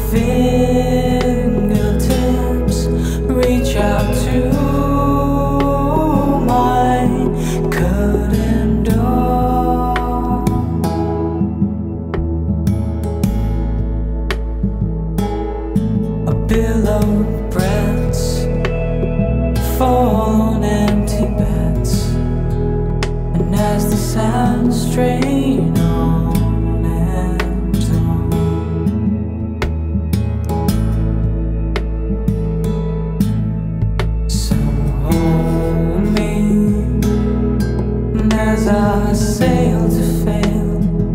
fingertips reach out to my curtain door. A billowed breaths fall on empty beds, and as the sounds strain on and on, so hold me as I sail to fail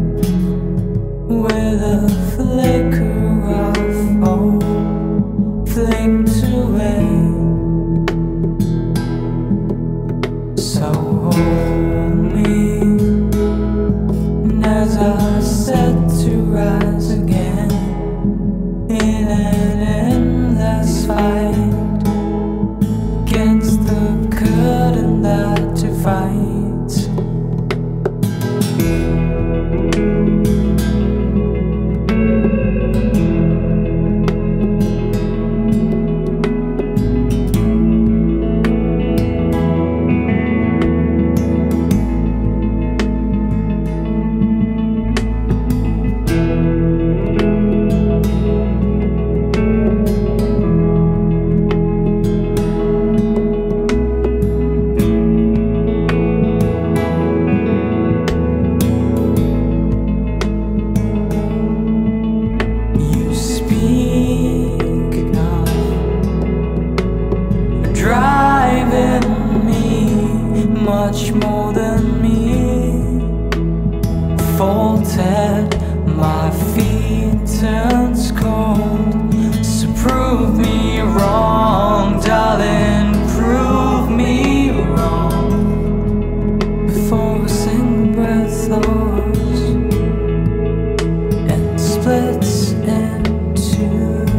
with a flicker of hope flicked away. So hold me as I set to rise again in an endless fight against the curtain that divides. Driving me much more than me, faulted, my feet turns cold. So prove me wrong, darling, prove me wrong before a single breath thaws and splits in two.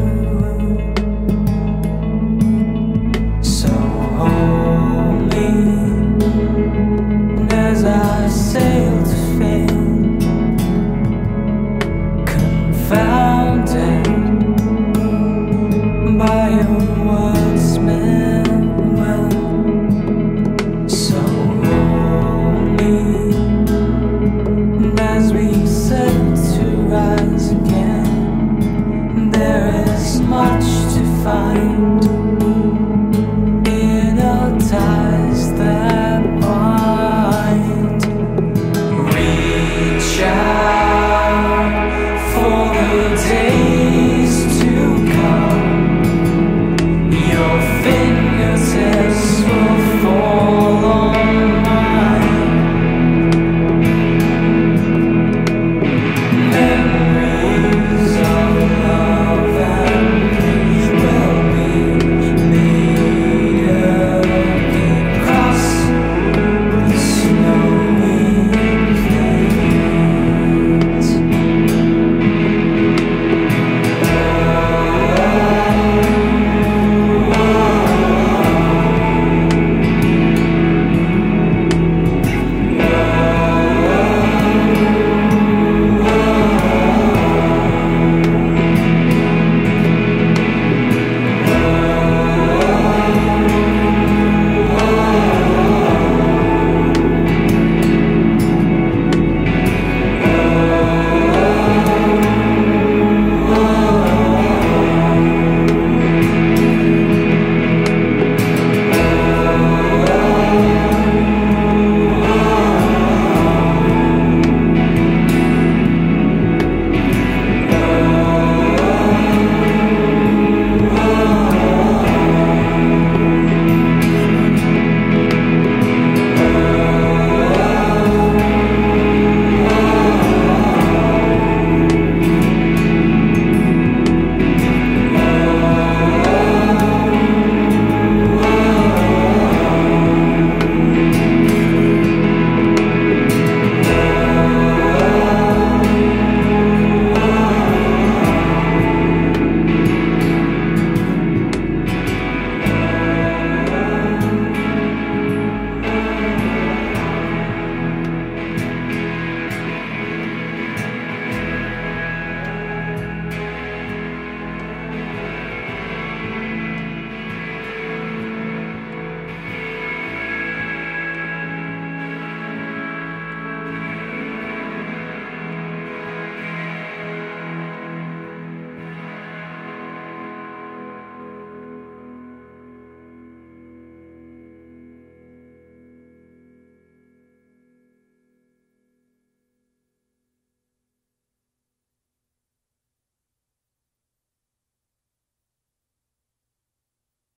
As I sail to fail, confounded by your words meant well. So hold me as we set to rise again. There is much to find.